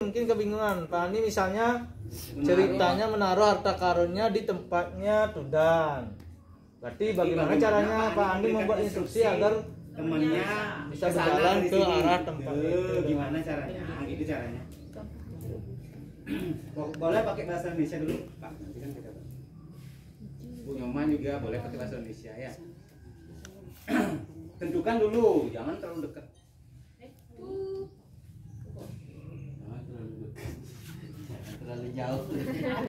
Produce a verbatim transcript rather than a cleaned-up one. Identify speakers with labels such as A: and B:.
A: mungkin kebingungan. Pak Andi misalnya ceritanya menaruh harta karunnya di tempatnya Tudan. Berarti bagaimana caranya Pak Andi membuat instruksi agar
B: temennya
A: bisa berjalan ke arah tempat itu?
B: Gimana caranya? Gitu caranya. Boleh pakai bahasa Indonesia dulu, Pak. Nanti kan kita Bu Nyoman juga boleh pakai bahasa Indonesia ya. Tentukan dulu, jangan terlalu dekat. Jangan terlalu dekat. Jangan terlalu jauh.